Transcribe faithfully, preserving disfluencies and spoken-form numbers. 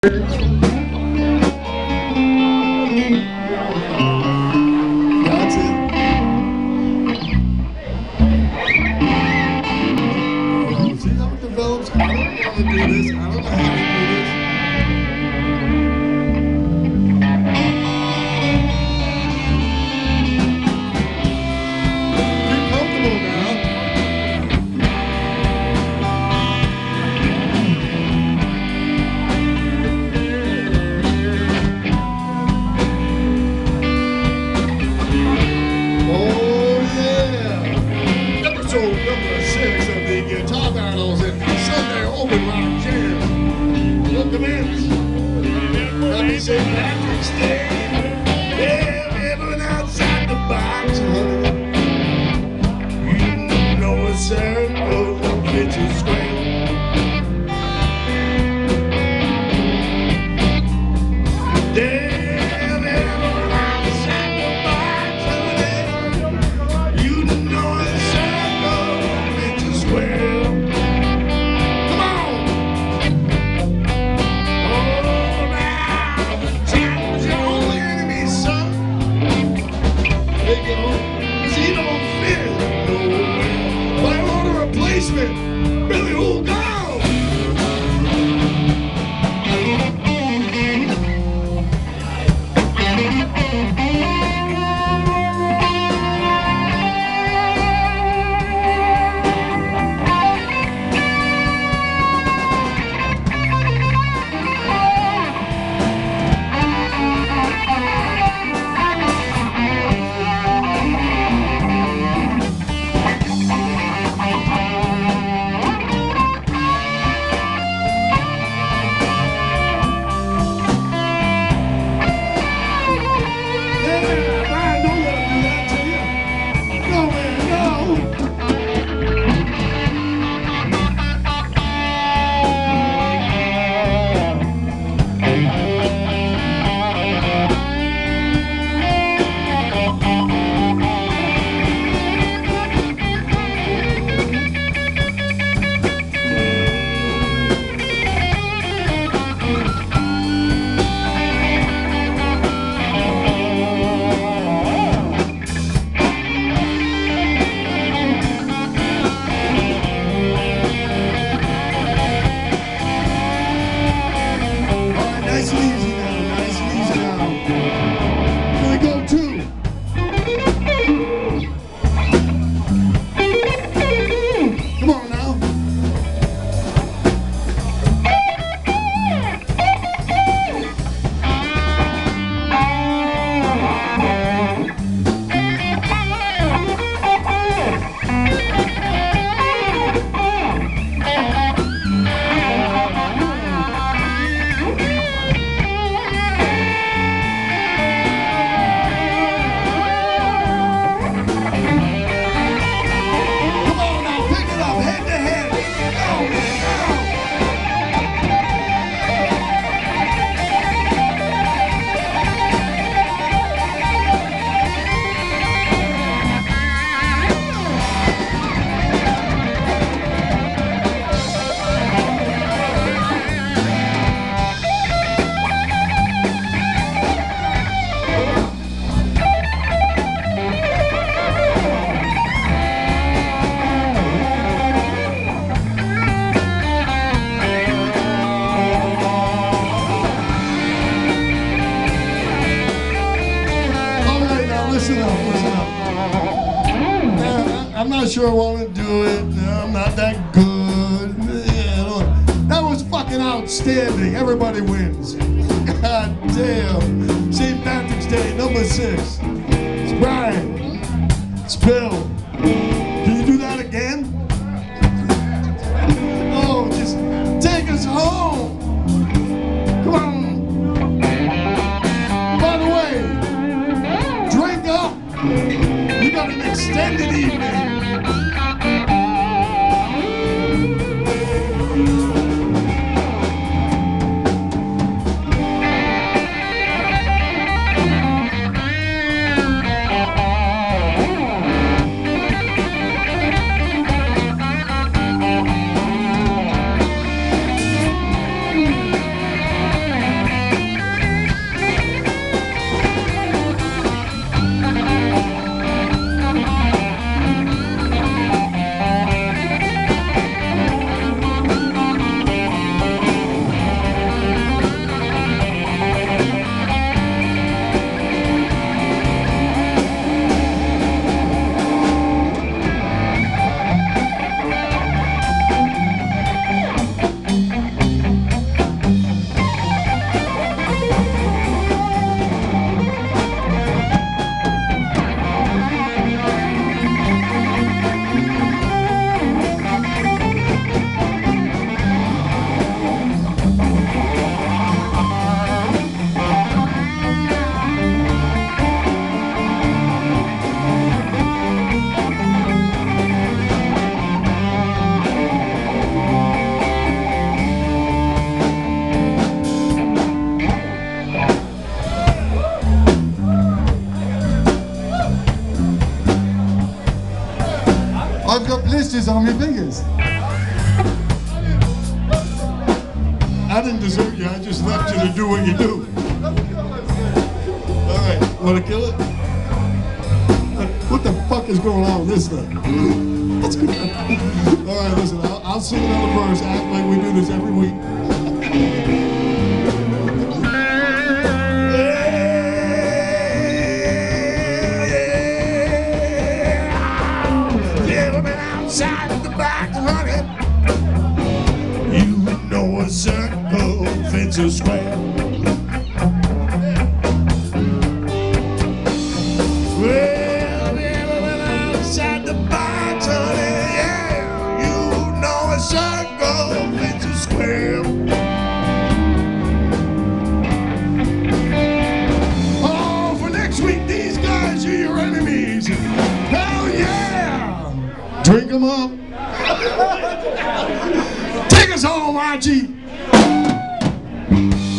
Sure I want to do it. I'm not that good. That was fucking outstanding. Everybody wins. God damn. Saint Patrick's Day, number six. It's Brian. It's Bill. Can you do that again? Oh, just take us home. Come on. By the way, drink up. You got an extended evening. stitches on your fingers. I didn't desert you, I just left you to do what you do. All right, wanna kill it? What the fuck is going on with this thing? That's good. All right, listen, I'll, I'll sing another verse, act like we do this every week. Outside of the box, honey. You know a circle fits a square. Well, yeah, outside the box, honey. Yeah, you know a circle fits a square. Oh, for next week, these guys are your enemies. Hell yeah! Drink them up. Take us home, Archie.